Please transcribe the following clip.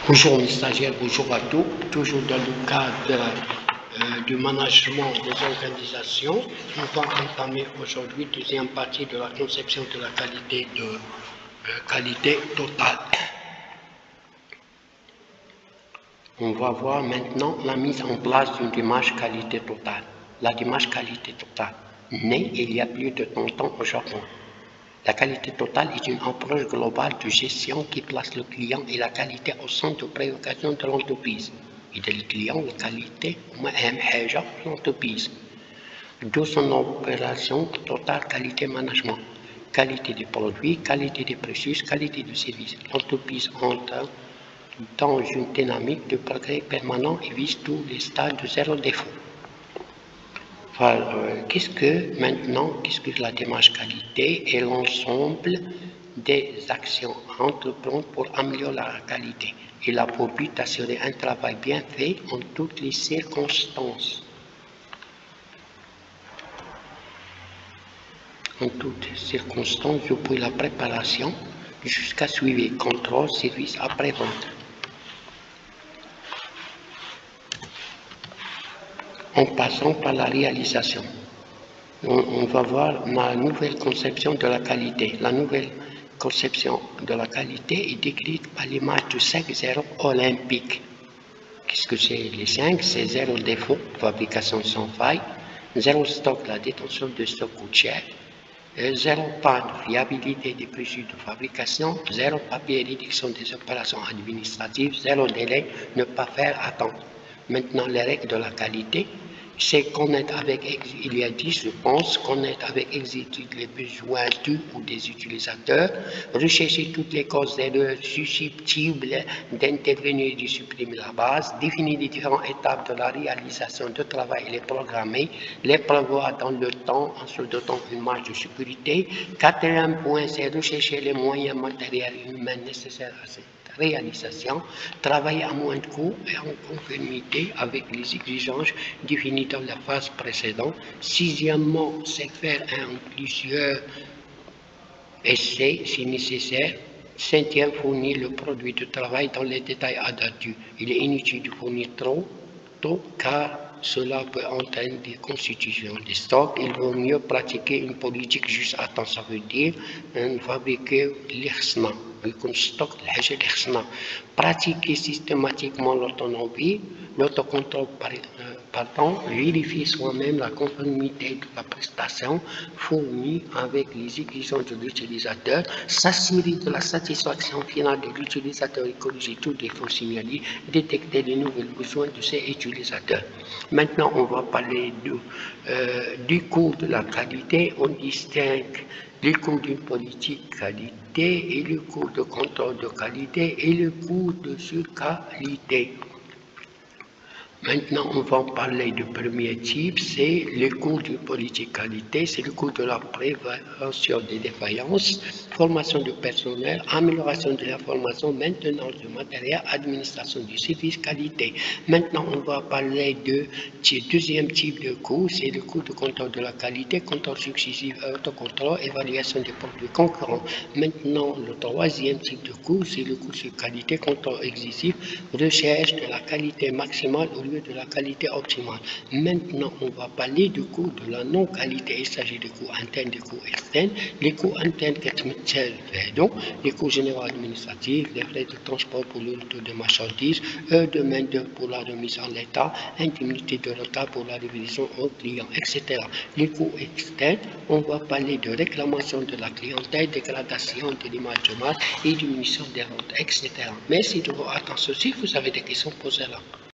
Bonjour mes stagiaires, bonjour à tous. Toujours dans le cadre du management des organisations, nous allons entamer aujourd'hui la deuxième partie de la conception de la qualité totale. On va voir maintenant la mise en place d'une démarche qualité totale. La démarche qualité totale, née il y a plus de 30 ans au Japon. La qualité totale est une approche globale de gestion qui place le client et la qualité au centre de préoccupation de l'entreprise. Et le client, la qualité, l'entreprise. D'où son opération totale qualité management. Qualité des produits, qualité des processus, qualité du service. L'entreprise entre dans une dynamique de progrès permanent et vise tous les stades de zéro défaut. Qu'est-ce que la démarche qualité et l'ensemble des actions à entreprendre pour améliorer la qualité. Il a pour but d'assurer un travail bien fait en toutes les circonstances. En toutes circonstances, depuis la préparation jusqu'à suivi, contrôle, service après-vente. En passant par la réalisation. On va voir la nouvelle conception de la qualité. La nouvelle conception de la qualité est décrite par l'image de 5 zéros olympiques. Qu'est-ce que c'est les 5? C'est 0 défaut, fabrication sans faille, 0 stock, la détention de stock coûte cher, 0 panne, fiabilité des procédures de fabrication, 0 papier, réduction des opérations administratives, 0 délai, ne pas faire attendre. Maintenant, les règles de la qualité. C'est connaître avec, il y a dit, je pense, connaître avec exactitude les besoins du ou des utilisateurs, rechercher toutes les causes d'erreur susceptibles d'intervenir et de supprimer la base, définir les différentes étapes de la réalisation de travail et les programmer, les prévoir dans le temps en se dotant une marge de sécurité. Quatrième point, c'est rechercher les moyens matériels et humains nécessaires à cette réalisation, travailler à moins de coûts et en conformité avec les exigences définies dans la phase précédente. Sixièmement, c'est faire un ou plusieurs essais si nécessaire. Cinquième, fournir le produit de travail dans les détails adaptés. Il est inutile de fournir trop tôt car cela peut entraîner des constitutions de stock. Il vaut mieux pratiquer une politique juste à temps, ça veut dire fabriquer l'IRSNA. Pratiquer systématiquement l'autonomie, l'autocontrôle, vérifier soi-même la conformité de la prestation fournie avec les exigences de l'utilisateur, s'assurer de la satisfaction finale de l'utilisateur et corriger tous les défauts signalés, détecter les nouveaux besoins de ses utilisateurs. Maintenant, on va parler du coût de la qualité. On distingue le coût d'une politique qualité et le coût de contrôle de qualité et le coût de surqualité. Maintenant, on va parler du premier type, c'est le coût d'une politique qualité, c'est le coût de la prévention des défaillances, formation du personnel, amélioration de la formation, maintenance du matériel, administration du service qualité. Maintenant, on va parler du deuxième type de coût, c'est le coût de contrôle de la qualité, contrôle successif, autocontrôle, évaluation des produits concurrents. Maintenant, le troisième type de coût, c'est le coût de qualité, contrôle excessif, recherche de la qualité maximale au lieu de la qualité optimale. Maintenant, on va parler du coût de la non-qualité. Il s'agit des coûts internes, des coûts externes. Les coûts internes, donc les coûts généraux administratifs, les frais de transport pour le retour de marchandises, heures de main-d'œuvre pour la remise en l'état, indemnité de retard pour la révision aux clients, etc. Les coûts externes, on va parler de réclamation de la clientèle, dégradation de l'image de marque et diminution des ventes, etc. Merci de votre attention. Si vous avez des questions, posez-la.